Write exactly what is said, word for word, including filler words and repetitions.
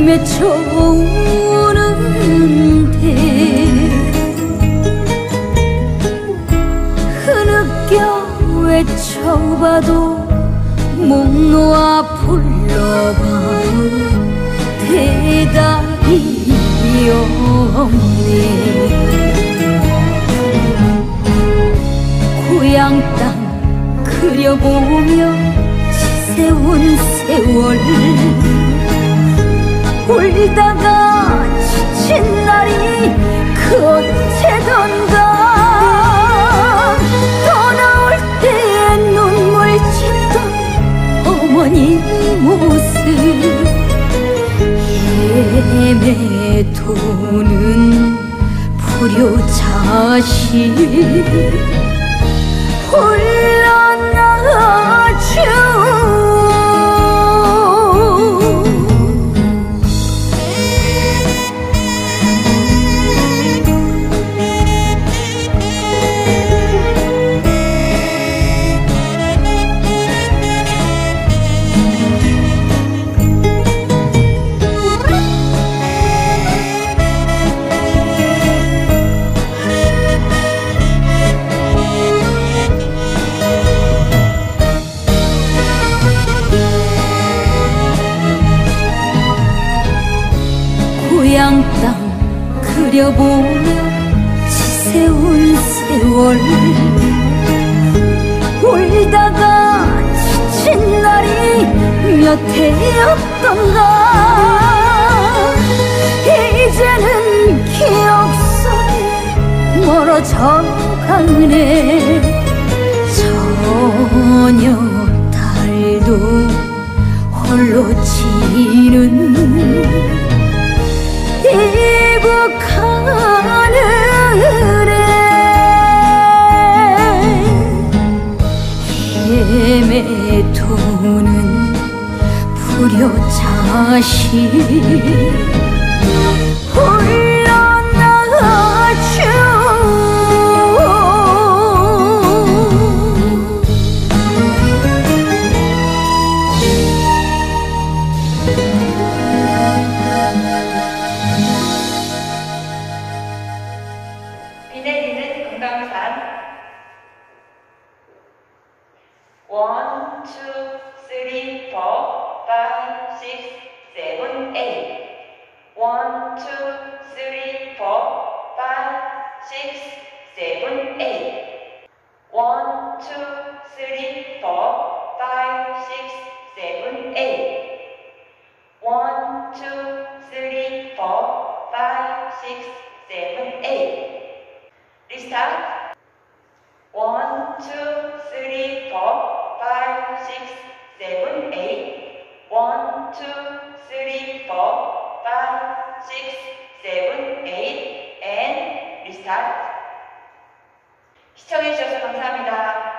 맺혀오는데 흐느껴 외쳐봐도 목 놓아 불러봐도 대답이 없네. 고향 땅 그려보며 지새운 세월 울다가 지친 날이 그 언제던가 떠나올 때 눈물 짓던 어머니 모습 헤매도는 불효자식 홀라나주 고향 땅 그려보며 지새운 세월 울다가 지친 날이 몇 해였던가 이제는 기억 속에 멀어져 가네. 저녁 달도 홀로 지는 이북 하늘에 헤매도는 불효자식 홀라나주 비 내리는 금강산. One, two, three, four, five, six, seven, eight. One, two, three, four, five, six, seven, eight. One, two, three, four, five, six, seven, eight. One, two, three, four, five, six, seven, eight. Restart. One, two, three, four, five, six, seven, eight. One, two, three, four, five, six, seven, eight. And restart. 시청해주셔서 감사합니다.